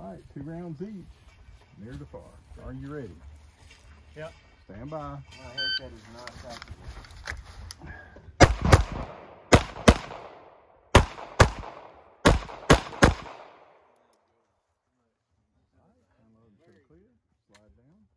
All right, 2 rounds each. Near to far. Are you ready? Yep. Stand by. My haircut is not practical. Clear. Slide down.